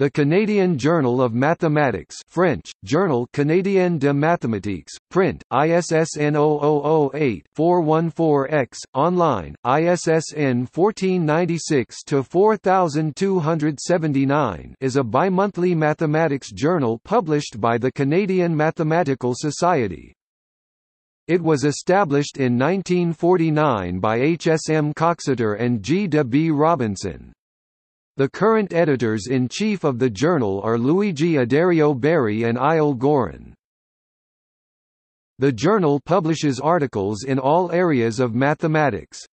The Canadian Journal of Mathematics French, Journal Canadien de Mathématiques, print, ISSN 0008-414-X, online, ISSN 1496-4279 is a bimonthly mathematics journal published by the Canadian Mathematical Society. It was established in 1949 by H. S. M. Coxeter and G. de B. Robinson. The current editors-in-chief of the journal are Luigi Addario Berri and Isle Gorin. The journal publishes articles in all areas of mathematics.